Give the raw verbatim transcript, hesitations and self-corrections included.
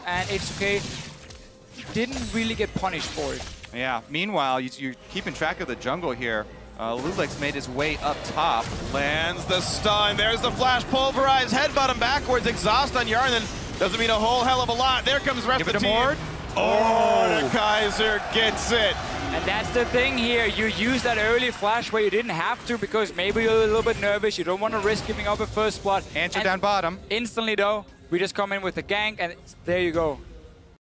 and it's okay. Didn't really get punished for it. Yeah, meanwhile, you, you're keeping track of the jungle here. Uh, Lulix made his way up top. Lands the stun. There's the flash pulverize. Headbutt him backwards. Exhaust on Yarn. Then doesn't mean a whole hell of a lot. There comes the rest Give of it the a team. Mord. Oh, the Kaiser gets it. And that's the thing here. You use that early flash where you didn't have to because maybe you're a little bit nervous. You don't want to risk giving up a first blood. Answer and down bottom. Instantly, though, we just come in with the gank, and there you go.